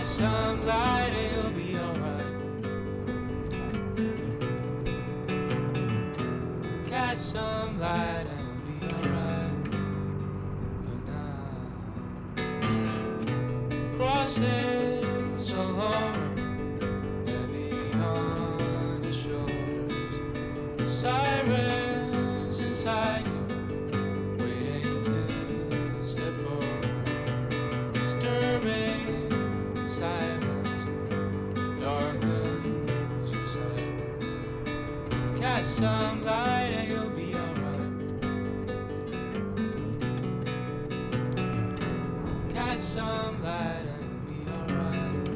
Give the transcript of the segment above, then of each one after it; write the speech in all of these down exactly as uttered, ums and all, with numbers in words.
Catch some light and you'll be alright. Catch some light and you'll be alright. For now, crossing so long, heavy on your shoulders. The sirens inside you, waiting to step forward. Disturbing silence, darkens your sight. Catch some light and you'll be alright. Catch some light and you'll be alright.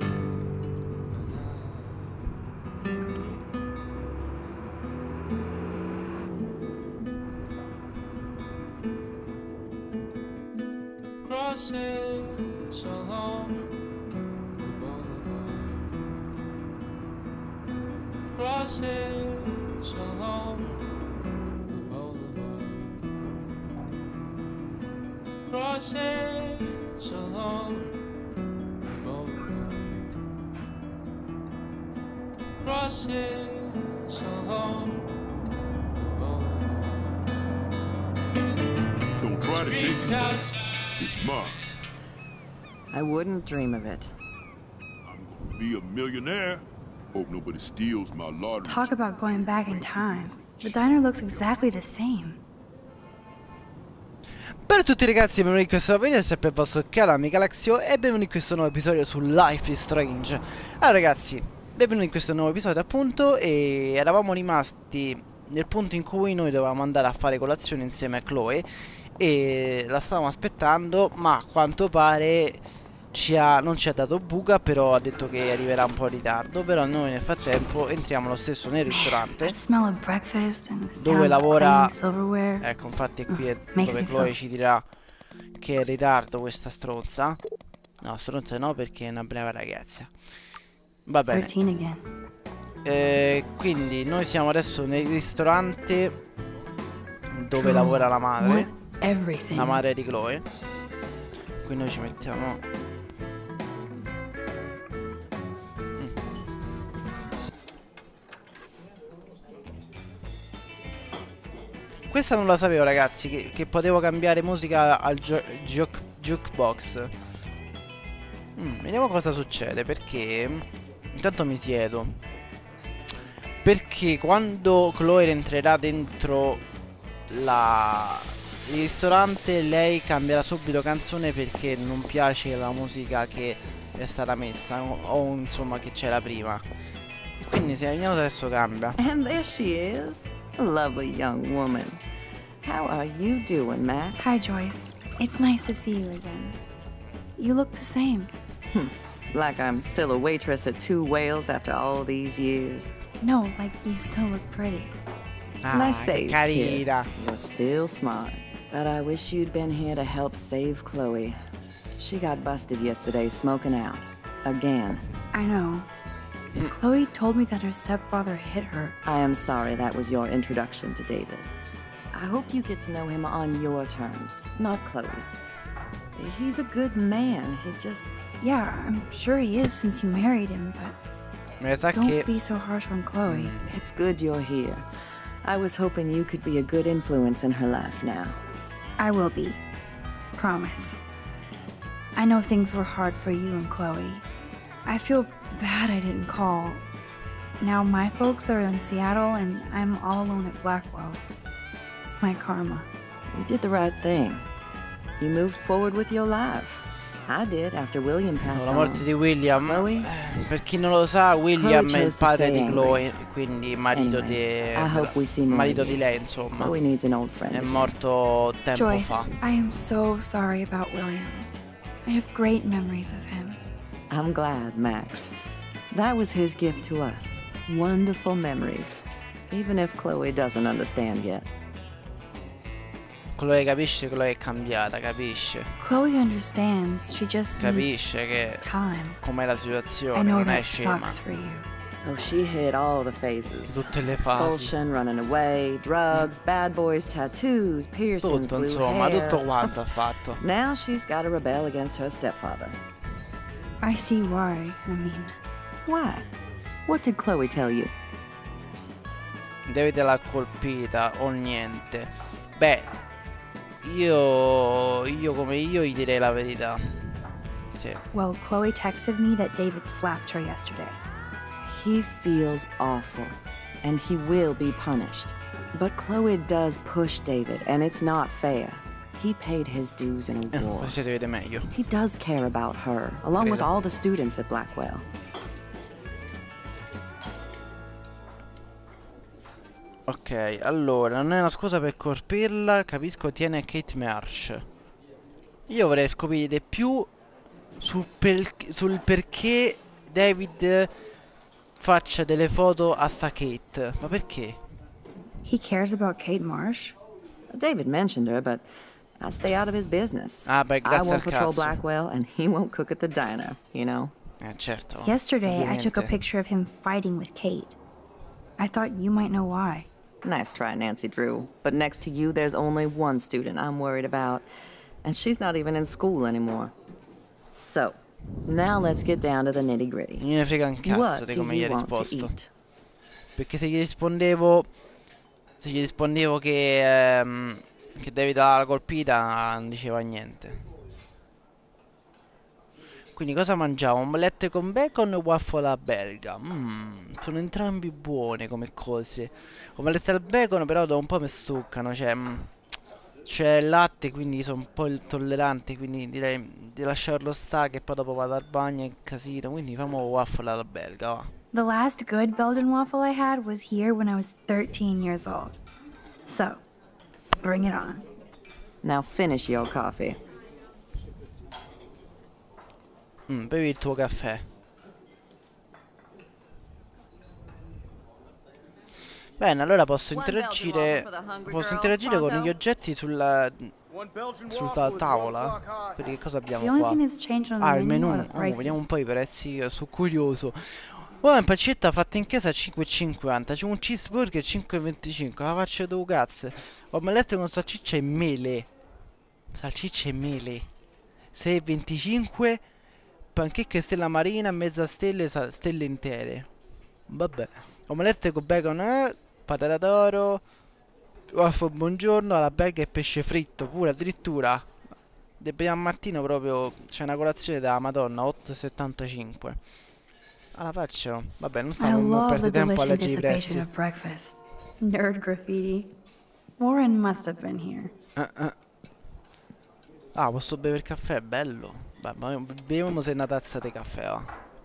Crossing so long, the boulevard. Crossing so long, the boulevard. Crossing so long, the boulevard. Crossing so long, the boulevard. Don't try to take Streets it. outside. It's mine. I wouldn't dream of it. I'm gonna be a millionaire. Hope nobody steals my lottery. Talk about going back in time. The diner looks exactly the same. Ciao a tutti ragazzi, benvenuti in questo nuovo video, è sempre il vostro Calami Galaxio e benvenuti in questo nuovo episodio su Life is Strange. Allora ragazzi, benvenuti in questo nuovo episodio appunto, e eravamo rimasti nel punto in cui noi dovevamo andare a fare colazione insieme a Chloe e la stavamo aspettando, ma a quanto pare ci ha, non ci ha dato buca, però ha detto che arriverà un po' in ritardo. Però noi nel frattempo entriamo lo stesso nel ristorante dove lavora. Ecco, infatti è qui è dove Chloe ci dirà che è in ritardo questa stronza. No, stronza no, perché è una brava ragazza. Va bene. eh, Quindi noi siamo adesso nel ristorante dove lavora la madre, la madre di Chloe. Qui noi ci mettiamo. Questa non la sapevo ragazzi, che, che potevo cambiare musica al jukebox. mm, Vediamo cosa succede, perché intanto mi siedo. Perché quando Chloe entrerà dentro la... il ristorante, lei cambierà subito canzone perché non piace la musica che è stata messa, o, o insomma che c'era prima. Quindi se vediamo se adesso cambia. And there she is. A lovely young woman. How are you doing, Max? Hi, Joyce. It's nice to see you again. You look the same. Hmm. Like I'm still a waitress at Two Whales after all these years. No, like you still look pretty. Ah, nice save, kid. carina. You're still smart. But I wish you'd been here to help save Chloe. She got busted yesterday smoking out. Again. I know. Chloe told me that her stepfather hit her. I am sorry that was your introduction to David. I hope you get to know him on your terms, not Chloe's. He's a good man, he just... Yeah, I'm sure he is since you married him, but Mi sa don't che be so harsh on Chloe. It's good you're here. I was hoping you could be a good influence in her life now. I will be. Promise. I know things were hard for you and Chloe. I feel bad I didn't call. Now my folks are in Seattle and I'm all alone at Blackwell. It's my karma. You did the right thing. You moved forward with your life. I did after William passed la morte on. di William. Chloe? Eh, per chi non lo sa, William Chloe è il chose to padre stay di angry. Chloe, quindi marito Anyway, di I hope we see more marito of di you. lei, insomma. Chloe needs an old friend È again. morto tempo Joyce, fa. I am so sorry about William. I have great memories of him. I'm glad, Max. That was his gift to us. Wonderful memories. Even if Chloe doesn't understand yet. Chloe capisce, Chloe è cambiata, capisce. Chloe understands. She just needs Capisce che time. com'è la I situazione, know non è that scema. sucks for you. Oh, she hit all the phases. Tutte le fasi. Expulsion, running away, drugs, bad boys, tattoos, piercings, Tutto, blue insomma, hair. tutto quanto ha fatto. Now she's got to rebel against her stepfather. I see why, I mean. Why? What did Chloe tell you? David l'ha colpita o niente. Beh, io, io come io gli direi la verità. Sì. Well, Chloe texted me that David slapped her yesterday. He feels awful, and he will be punished. But Chloe does push David, and it's not fair. He paid his dues in a Eh, war. così si vede meglio. He does care about her, along with Credo. all the students at Blackwell. Ok, allora, non è una scusa per colpirla, capisco tiene Kate Marsh. Io vorrei scoprire di più sul, per, sul perché David faccia delle foto a sta Kate. Ma perché? He cares about Kate Marsh? David mentioned her, but I stay out of his business. Ah, beh, I grazie won't al patrol cazzo. Blackwell, and he won't cook at the diner, you know? Eh, certo. Yesterday, I took a ovviamente. picture of him fighting with Kate. I thought you might know why. Nice try, Nancy Drew. But next to you, there's only one student I'm worried about, and she's not even in school anymore. So, now let's get down to the nitty-gritty. Non me ne frega un cazzo What di do come gli you hai want to risposto. eat? Perché se gli rispondevo. Se gli rispondevo che. ehm, che David l'ha colpita, non diceva niente. Quindi cosa mangiamo? Omelette con bacon o waffle alla belga? Mmm, sono entrambi buone come cose. Omelette al bacon però dopo un po' mi stuccano, cioè mm, c'è il latte, quindi sono un po' intollerante, quindi direi di lasciarlo stare che poi dopo vado al bagno e casino, quindi facciamo waffle alla belga, va. The last good Belgian waffle I had was here when I was thirteen years old. So, bring it on. Now finish your coffee. Mm, bevi il tuo caffè. Bene, allora posso interagire. Posso interagire con gli oggetti sulla. sulla tavola. Quindi che cosa The abbiamo only qua? thing that's changed on the Ah, il menu menù. are the Oh, vediamo un prices. po' i prezzi, io sono curioso. Oh, una pancetta fatta in casa a cinque e cinquanta. C'è un cheeseburger cinque e venticinque. La faccia due cazzo. Omelette con salsiccia e mele. Salsiccia e mele. sei e venticinque. Panchecche stella marina, mezza stelle, sa- stelle intere. Vabbè. Omelette con bacon, eh, patata d'oro. Waffle buongiorno, alla belga e pesce fritto. Pure addirittura. Del primo mattino proprio c'è una colazione della Madonna, otto e settantacinque. Alla faccio. Vabbè, non I stiamo mo love the perdere tempo a delicious leggere i prezzi. anticipation of breakfast. Nerd graffiti. Warren must have been here. Eh, eh. Ah, posso bere il caffè, bello. Beh, ma beviamo se una tazza di caffè, va.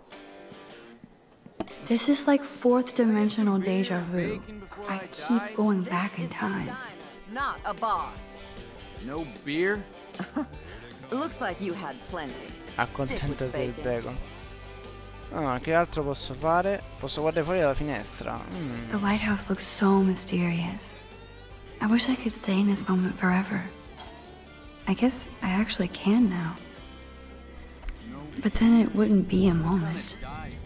This is like fourth dimensional deja vu. I keep going back in time. Not a bar. No beer? Looks like you had plenty. Accontento Stick with del bacon. bacon. Ah, che altro posso fare? Posso guardare fuori dalla finestra. Mm. The lighthouse looks so mysterious. I wish I could stay in this moment forever. I guess I actually can now. But then it wouldn't be a moment.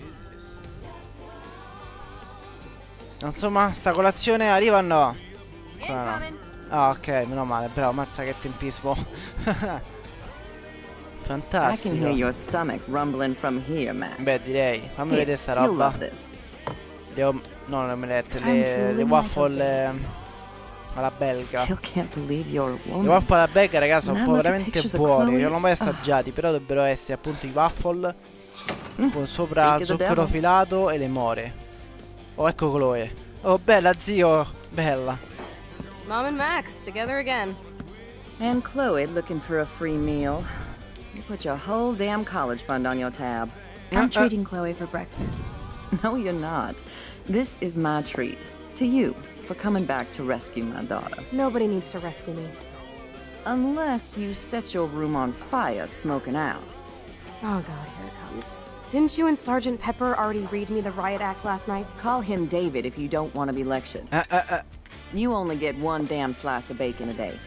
Insomma, sta colazione arriva o no? Ancora no. Ah, ok, meno male, bravo, mazza che tempismo. I can Fantastico. hear your stomach rumbling from here, Max. Beh, direi, fammi Here, vedere sta you'll roba. love this. Le om- no, le omelette, I'm le, le feeling like waffle a- eh, alla belga. Still can't believe you're a I woman. waffle alla belga, ragazzi, sono When un I po' look at veramente pictures of buoni. Chloe- Non l'ho mai Ah. assaggiati, però dovrebbero essere appunto i waffle Mm, con sopra speak of the zucchero devil. filato e le more. Oh, ecco Chloe. Oh, bella zio, bella. Mom and Max, together again. And Chloe looking for a free meal. You put your whole damn college fund on your tab. I'm Uh, uh. treating Chloe for breakfast. No, you're not. This is my treat. To you, for coming back to rescue my daughter. Nobody needs to rescue me. Unless you set your room on fire smoking out. Oh god, here it comes. Didn't you and Sergeant Pepper already read me the riot act last night? Call him David if you don't want to be lectured. Eh, eh, eh. You only get one damn slice of bacon a day.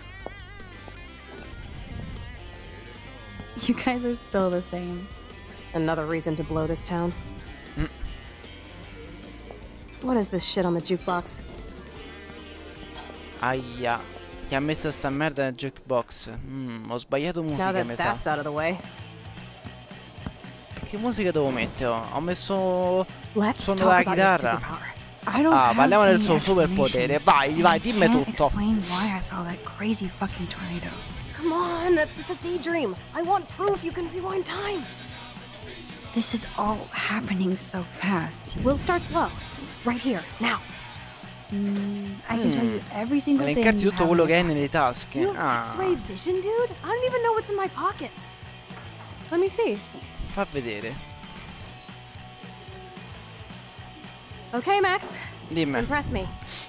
You guys are still the same. Another reason to blow this town. Mm. What is this shit on the jukebox? Aia. Chi ha messo sta merda nel jukebox? Mm, ho sbagliato Now musica, that mi sa. that's out of the way. Che musica devo mettere? Ho messo Let's suono talk della about your chitarra. superpower. I don't Ah, have parliamo del any suo superpotere. explanation. Vai, vai, I dimmi can't tutto. explain why I saw that crazy fucking tornado. Come on, that's just a daydream. I want proof you can rewind time. This is all happening so fast. We'll start slow. Right here, now. Mm, I can tell you every single thing Elencarti you tutto have quello in che hai your nelle tasche. You have Ah, X-ray vision, dude? I don't even know what's in my pockets. Let me see. fa vedere. Okay, Max. Dimmi. Impress me.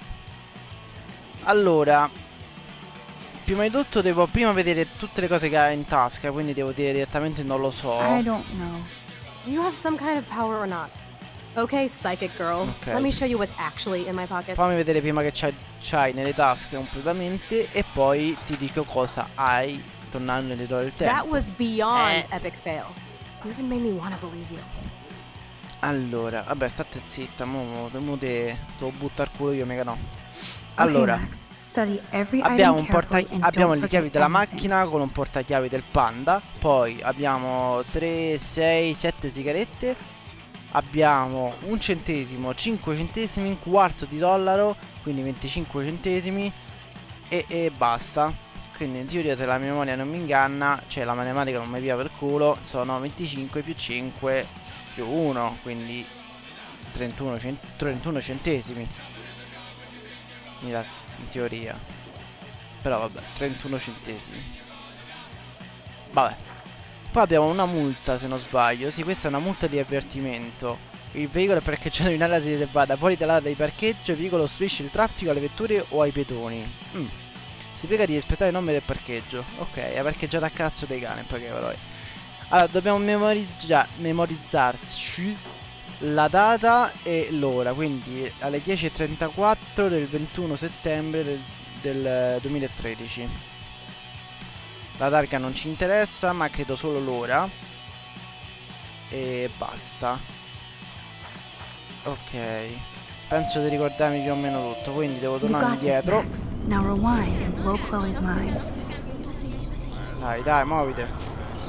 Allora, prima di tutto devo prima vedere tutte le cose che hai in tasca, quindi devo dire direttamente non lo so. I don't know. Do you have some kind of power or not? Okay, psychic girl. Okay. Let me show you what's actually in my pockets. Fammi vedere prima che c'hai, c'hai nelle tasche completamente e poi ti dico cosa hai tornando nelle del tempo. That was beyond Eh. epic fail. You even made me want to believe you. Allora, vabbè, state zitta, mo, mo, mo te, te lo butto al culo io, mica no. Okay, Allora, Max, study every abbiamo, un item porta, carefully and abbiamo don't le chiavi forget della anything. macchina con un portachiavi del panda. Poi abbiamo tre, sei, sette sigarette. Abbiamo un centesimo, cinque centesimi, un quarto di dollaro, quindi venticinque centesimi. E, e basta. Quindi in teoria, se la mia memoria non mi inganna, cioè la matematica non mi via per culo, sono venticinque più cinque più uno, quindi trentuno, cent trentuno centesimi in, in teoria. Però vabbè, trentuno centesimi. Vabbè. Poi abbiamo una multa, se non sbaglio. Sì, questa è una multa di avvertimento. Il veicolo è parcheggiato in area riservata fuori dall'area di parcheggio. Il veicolo ostruisce il traffico alle vetture o ai pedoni. mm. Si prega di rispettare il nome del parcheggio. Ok, è parcheggiato a cazzo dei cani, in poche parole. Allora, dobbiamo memorizza memorizzarci la data e l'ora. Quindi alle dieci e trentaquattro del ventuno settembre del, del duemilatredici. La targa non ci interessa, ma credo solo l'ora. E basta. Ok. Penso di ricordarmi più o meno tutto, quindi devo You tornare got this, indietro. Max. Now rewind and blow Chloe's mind. Dai, dai, muovite.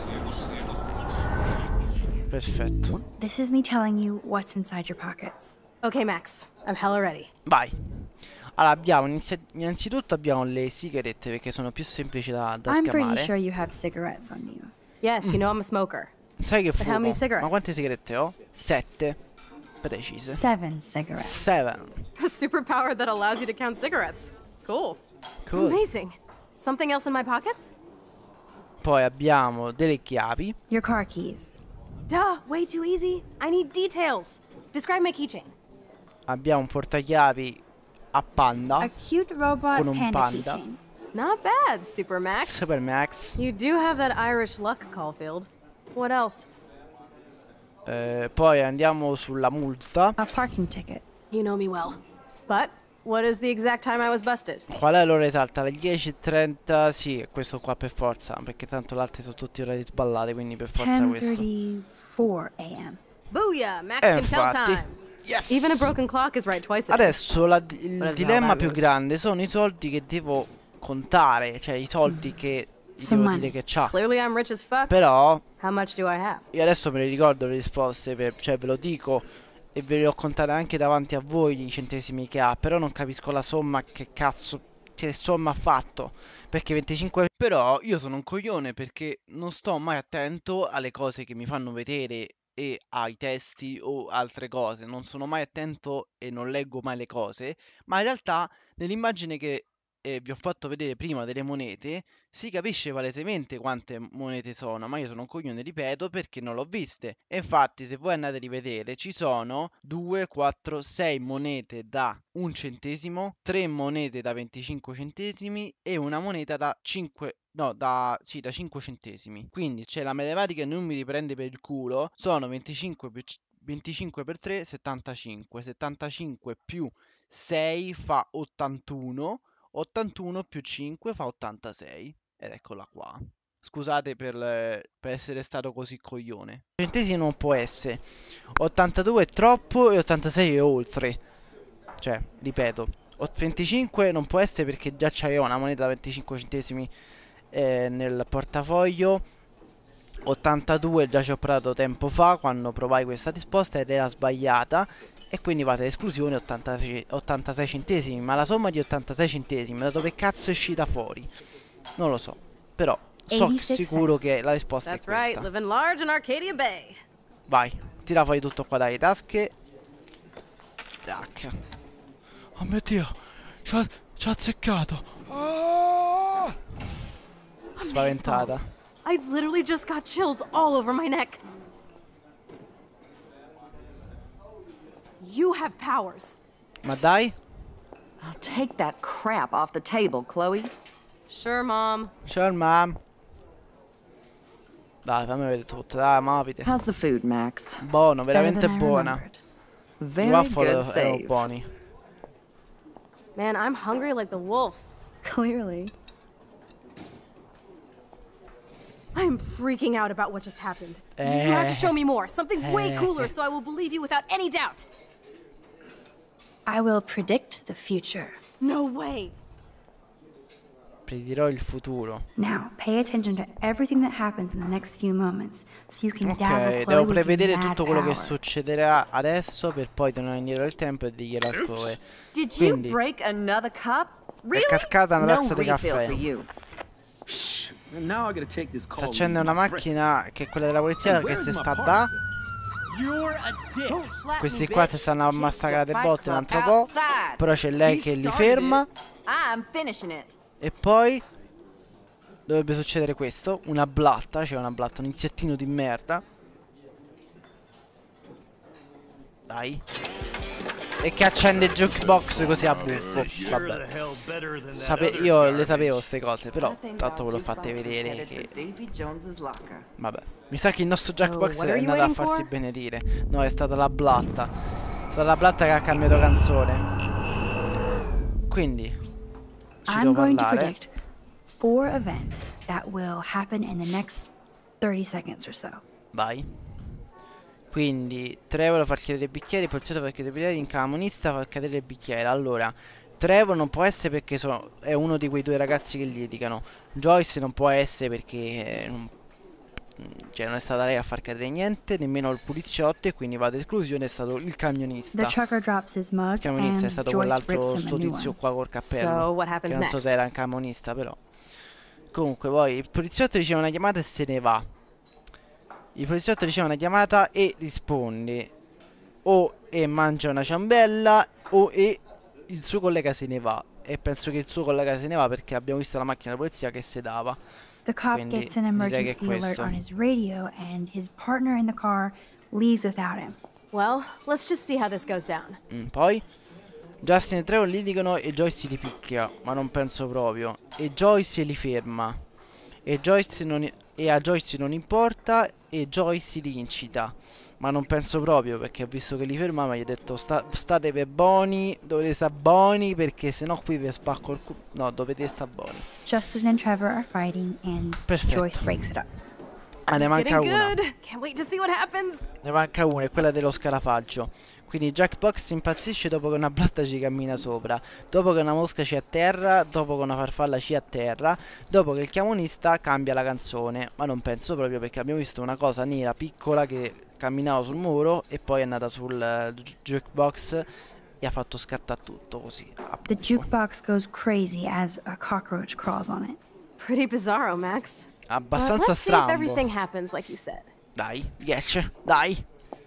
Perfetto. This is me telling you what's inside your pockets. Okay, Max. I'm hella ready. Vai. Allora, abbiamo inizi innanzitutto abbiamo le sigarette perché sono più semplici da, da I'm pretty scamare. sure you have cigarettes on you. Yes, you know I'm a smoker. Sai che But how fumo? many cigarettes? Ma quante sigarette ho? Sette. Precise. Seven cigarettes. Seven. A superpower that allows you to count cigarettes. Cool. Cool. Amazing. Something else in my pockets? Poi abbiamo delle chiavi. Your car keys. Duh, way too easy. I need details. Describe my keychain. Abbiamo un portachiavi a panda. A cute robot Con un panda, panda. keychain. Not bad, Super Max. Super Max. You do have that Irish luck, Caulfield. What else? Eh, poi andiamo sulla multa. A parking ticket. You know me well. But what is the exact time I was busted? Qual è l'ora esatta? Alle dieci e trenta. Sì, questo qua per forza. Perché tanto l'altro sono tutti orari sballati. Quindi per forza questo. ten thirty-four a m Booyah! Max Eh, can tell infatti. time. Yes! Even a broken clock is right twice a day. Adesso la- What il is now dilemma that più means? grande sono i soldi che devo contare. Cioè i soldi che gli Some devo money. dire che c'ha. Clearly I'm rich as fuck. Però How much do I have? io adesso me le ricordo le risposte. Per, cioè ve lo dico. E ve le ho contate anche davanti a voi i centesimi che ha. Però non capisco la somma. Che cazzo. Che somma ha fatto. Perché venticinque. Però io sono un coglione. Perché non sto mai attento alle cose che mi fanno vedere. E ai testi o altre cose. Non sono mai attento e non leggo mai le cose. Ma in realtà nell'immagine che eh, vi ho fatto vedere prima delle monete si capisce palesemente quante monete sono. Ma io sono un coglione, ripeto, perché non l'ho viste. E infatti se voi andate a rivedere ci sono due, quattro, sei monete da un centesimo, tre monete da venticinque centesimi e una moneta da cinque. No, da, sì, da cinque centesimi. Quindi c'è la matematica e non mi riprende per il culo. Sono venticinque, più, venticinque per tre, settantacinque. settantacinque più sei fa ottantuno. ottantuno più cinque fa ottantasei. Ed eccola qua. Scusate per, le- per essere stato così coglione. Centesimi non può essere. ottantadue è troppo e ottantasei è oltre. Cioè, ripeto, venticinque non può essere perché già c'aveva una moneta da venticinque centesimi eh, nel portafoglio. ottantadue già ci ho provato tempo fa quando provai questa risposta ed era sbagliata. E quindi vado all'esclusione ottantasei centesimi. Ma la somma di ottantasei centesimi da dove cazzo è uscita fuori? Non lo so. Però so sicuro che la risposta That's è questa. right, living large in Arcadia Bay. Vai, tira fuori tutto qua dalle tasche. Tac. Oh mio Dio, ci ha, ci ha azzeccato. Oh! Spaventata. I literally just got chills all over my neck. You have powers. Ma dai. I'll take that crap off the table, Chloe. Sure, Mom. Sure, mom. Dai, fammi vedere tutto, dai, mapite. How's the food, Max? Buono, veramente Better than I buona. remembered. I Very waffle good erano save. buoni. Man, I'm hungry like the wolf. Clearly. I'm freaking out about what just happened. You have to show me more. Something way cooler so I will believe you without any doubt. I will predict the future. No way. Predirò il futuro. Now, pay attention to everything that happens in the next few moments, so you can dazzle Ok, Chloe devo with your prevedere mad tutto quello che power. succederà adesso per poi tornare indietro nel tempo e dirglielo altrove. Did you Quindi, break another cup? è Really? cascata una No tazza di refill caffè. for you. Shh. Now I gotta take this Si call. accende una macchina che è quella della polizia che si sta da. You're a dick. Questi qua si stanno a massacrare a botte un altro po'. Però c'è lei che li ferma. I'm finishing it. E poi dovrebbe succedere questo. Una blatta, c'è una blatta, un insettino di merda. Dai. E che accende il jukebox così a buffo. Vabbè. Sape io le sapevo ste cose, però tanto ve l'ho fatte vedere che... Vabbè. Mi sa che il nostro So, jukebox what è are you andato a waiting farsi for? benedire. No, è stata la blatta. È stata la blatta che ha cambiato canzone. Quindi ci I'm devo going to parlare. predict four events that will happen in the next thirty seconds or so. Vai. Quindi Trevor far chiedere i bicchieri, il poliziotto far chiedere i bicchieri, il camionista far cadere il bicchiere. Allora, Trevor non può essere perché so, è uno di quei due ragazzi che litigano. Joyce non può essere perché eh, non, cioè non è stata lei a far cadere niente, nemmeno il poliziotto, e quindi va ad esclusione, è stato il camionista. The trucker drops his mug Il camionista and è stato Joyce quell'altro rips him a sto new tizio one. qua col cappello. So, what Che happens non so next? se era un camionista, però. Comunque poi il poliziotto riceve una chiamata e se ne va. Il poliziotto riceve una chiamata e risponde. O e mangia una ciambella o e il suo collega se ne va. E penso che il suo collega se ne va perché abbiamo visto la macchina della polizia che sedava. The cop Quindi gets an direi che è emergency alert questo. on his radio, and his partner in the car leaves without him. Well, let's just see how this goes down. Mm, poi Justin e Trevor litigano e Joyce li picchia, ma non penso proprio. E Joyce li ferma. E, Joyce non, e a Joyce non importa e Joyce li incita. Ma non penso proprio perché ho visto che li fermava e gli ho detto sta, state per buoni, dovete stare buoni perché sennò qui vi spacco il culo. No, dovete stare buoni. Justin and Trevor are fighting, and Perfetto. Joyce breaks it up. Ah, ne It's manca getting una. good. Can't wait to see what happens. Ne manca una, è quella dello scarafaggio. Quindi Jackbox impazzisce dopo che una blatta ci cammina sopra, dopo che una mosca ci atterra, dopo che una farfalla ci atterra, dopo che il chiamonista cambia la canzone. Ma non penso proprio perché abbiamo visto una cosa nera piccola che camminava sul muro e poi è andata sul uh, jukebox e ha fatto scattare tutto così. a The buffo. jukebox goes crazy as a cockroach crawls on it. Pretty bizarro, Max. But Abbastanza let's see if strambo. everything happens like you said. Dai, riesce, dai.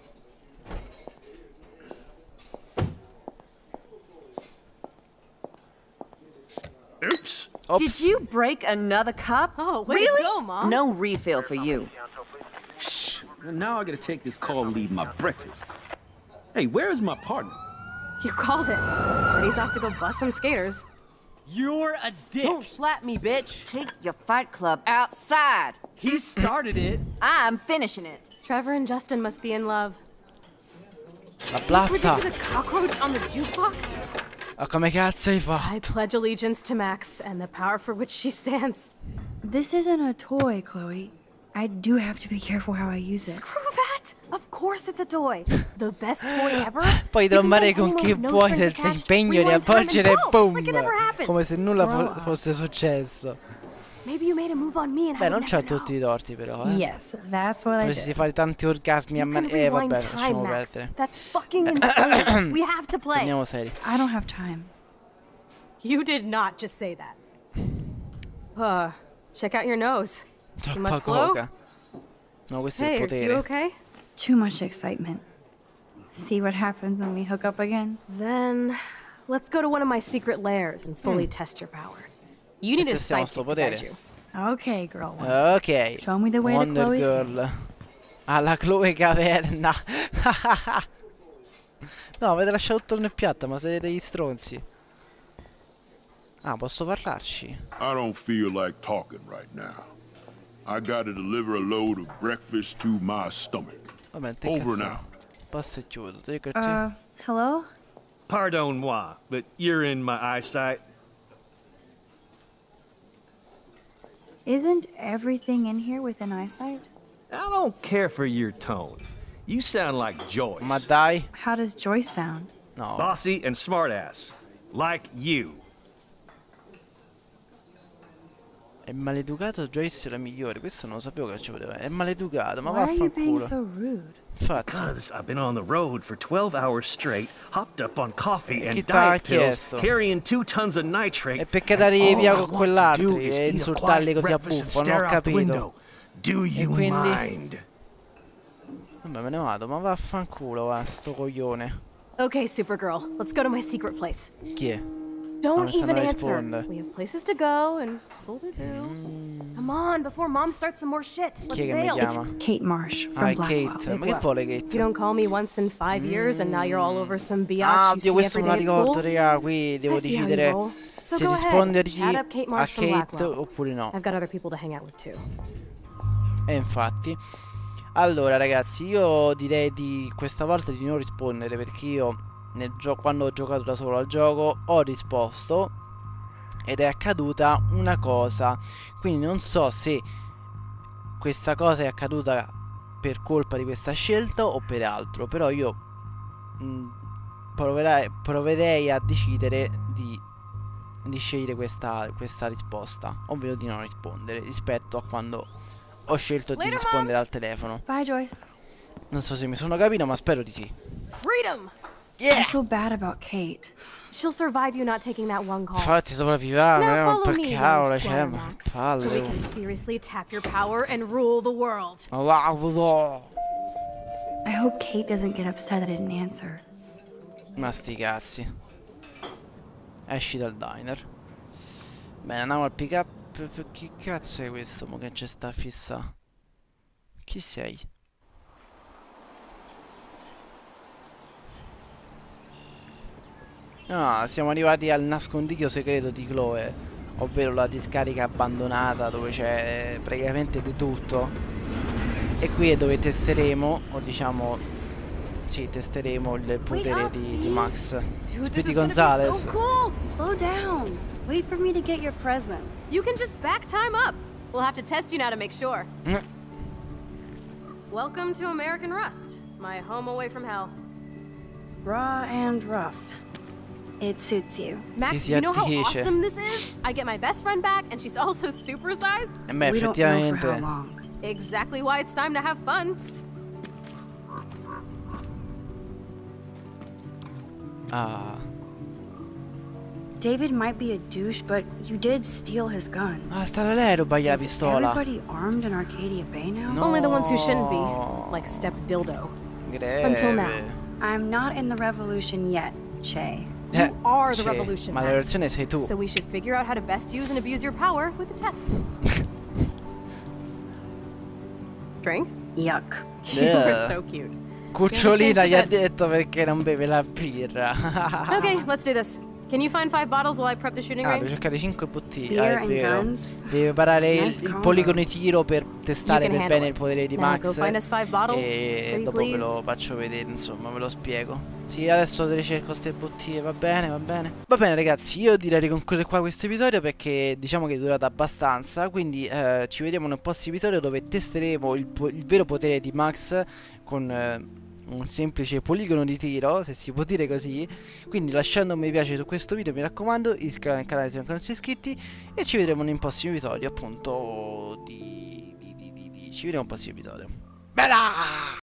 Oops. Ops. Did you break another cup? Oh, way really? to go, Mom. No refill for you. Shh. Now I gotta take this call and leave my breakfast. Hey, where is my partner? You called it. But he's off to go bust some skaters. You're a dick. Don't slap me, bitch. Take your fight club outside. He started it. I'm finishing it. Trevor and Justin must be in love. La You blatta. predicted a cockroach on the jukebox? Ma come cazzo hai I fatto? pledge allegiance to Max and the power for which she stands. This isn't a toy, Chloe. I do have to be careful how I use it. Screw that! Of course it's a toy. The best toy ever. Puoi You can trombare go con home chi with no vuoi strings senza attached, impegno di rewind time, and avvolgere e boom! boom! It's like it never happened. Come se nulla fo- Grow up. fosse successo. Maybe you made a move on me and Beh, I non would c'ha never tutti i torti però, eh. Yes, that's what I Potresti did. fare tanti orgasmi a know. me. You can Eh, rewind vabbè, time, lasciamo Max. perdere. That's fucking insane. We have to play. Torniamo seri. I don't have time. You did not just say that. Uh, check out your nose. Too Troppa much glow? coca. No, questo è Hey, il are potere. you okay? Too much excitement. See what happens when we hook up again? Then let's go to one of my secret lairs and fully test your power. You need a testiamo sto sidekick to guide potere. you. Okay, girl. one. Ok. Show me the way to Wonder Chloe's Girl. Alla Chloe Caverna. No, avete lasciato tutto nel piatto, ma siete degli stronzi. Ah, posso parlarci? I don't feel like talking right now. I gotta deliver a load of breakfast to my stomach. Vabbè, te Over cazzo. now. Passa e chiudo. Te che Uh, hello? Pardon moi, but you're in my eyesight. Isn't everything in here within eyesight? I don't care for your tone. You sound like Joyce. Ma dai. How does Joyce sound? No. Bossy and smartass. Like you. È maleducato, Joyce è la migliore. Questo non lo sapevo che ci voleva. È maleducato, ma Why are you being vaffanculo. so rude? Infatti. Cause I've been on the road for twelve hours straight, hopped up on coffee Chi and t'ha diet pills, chiesto? carrying two tons of nitrate. E perché dargli and via all con I want to do quell'altro is e eat a insultarli quiet così a breakfast and buffo? Non stare ho out the capito. window. Do you quindi? mind? Vabbè, me ne vado, ma vaffanculo, va, sto coglione. Okay, Supergirl, let's go to my secret place. Chi è? Don't Non stanno even a answer. rispondere. We have places to go and people to do. Come on, before Mom starts some more shit. Let's Chi è che mi bail. chiama? Kate Marsh from Ah, è Blackwell. Kate. Ma che vuole You Kate? don't call me once in five years and now you're all over some biatch Ah, you oddio, see questo every me lo day at ricordo, school. raga. Qui devo I see how you decidere roll. So se go ahead, rispondergli chat up Kate a Marsh from Kate Blackwell. oppure no. I've got other people to hang out with too. E infatti. Allora, ragazzi, io direi di questa volta di non rispondere perché io nel gioco, quando ho giocato da solo al gioco, ho risposto ed è accaduta una cosa. Quindi non so se questa cosa è accaduta per colpa di questa scelta o per altro, però io mh, proverei, proverei a decidere di, di scegliere questa, questa risposta, ovvero di non rispondere rispetto a quando ho scelto di Later, rispondere al telefono. Bye, Joyce. Non so se mi sono capito, ma spero di sì. Freedom! I feel bad about Kate. She'll survive you not taking that one call. Infatti sopravviverà, Now ma follow per me, young cavolo, Squire cioè, Max, palle. so we can seriously tap your power and rule the world. I hope Kate doesn't get upset I didn't answer. Ma sti cazzi. Esci dal diner. Bene, andiamo al pick up. Chi cazzo è questo? Mo che c'è sta fissa? Chi sei? Ah, siamo arrivati al nascondiglio segreto di Chloe, ovvero la discarica abbandonata dove c'è praticamente di tutto. E qui è dove testeremo, o diciamo, sì, testeremo il potere up, di, Speedy. di Max. Dude, this Speedy is gonna be Gonzales. so cool! Slow down. Wait for me to get your present. You can just back time up. We'll have to test you now to make sure. Mm. Welcome to American Rust, my home away from hell. Raw and rough. It suits you. Max, si do you know how addice. awesome this is? I get my best friend back, and she's also supersized. E beh, We don't know for how effettivamente. long. Exactly why it's time to have fun. Ah. David might be a douche, but you did steal his gun. Ah, sta da lei a rubargli la Is pistola. everybody armed in Arcadia Bay now? No. Only the ones who shouldn't be, like Step Dildo. Greve. Until now. I'm not in the revolution yet, Che. Eh, You are the sì, revolution, ma la Max. revoluzione sei tu. So we should figure out how to best use and abuse your power with a test. Drink? Yuck. You Yeah. are so cute. Cucciolina Change gli ha to bed. detto perché non beve la birra. Okay, let's do this. Can you find five bottles while I prep the shooting Ah, devo range? cercare cinque bottiglie. Beer Ah, è and vero. guns? Deve preparare il, Nice il combo. poligono di tiro per testare You can per handle bene it. il potere di Now Max. go find us five bottles, E pretty dopo ve please. lo faccio vedere, insomma, ve lo spiego. Sì, adesso te le cerco ste bottiglie, va bene, va bene. Va bene ragazzi, io direi di concludere qua questo episodio perché diciamo che è durato abbastanza. Quindi eh, ci vediamo nel prossimo episodio dove testeremo il, po- il vero potere di Max con... Eh, un semplice poligono di tiro, se si può dire così. Quindi lasciando un mi piace su questo video, mi raccomando, iscrivetevi al canale se ancora non siete iscritti, e ci vedremo nel prossimo episodio, appunto, di... di, di, di, di... ci vediamo al prossimo episodio. Bella!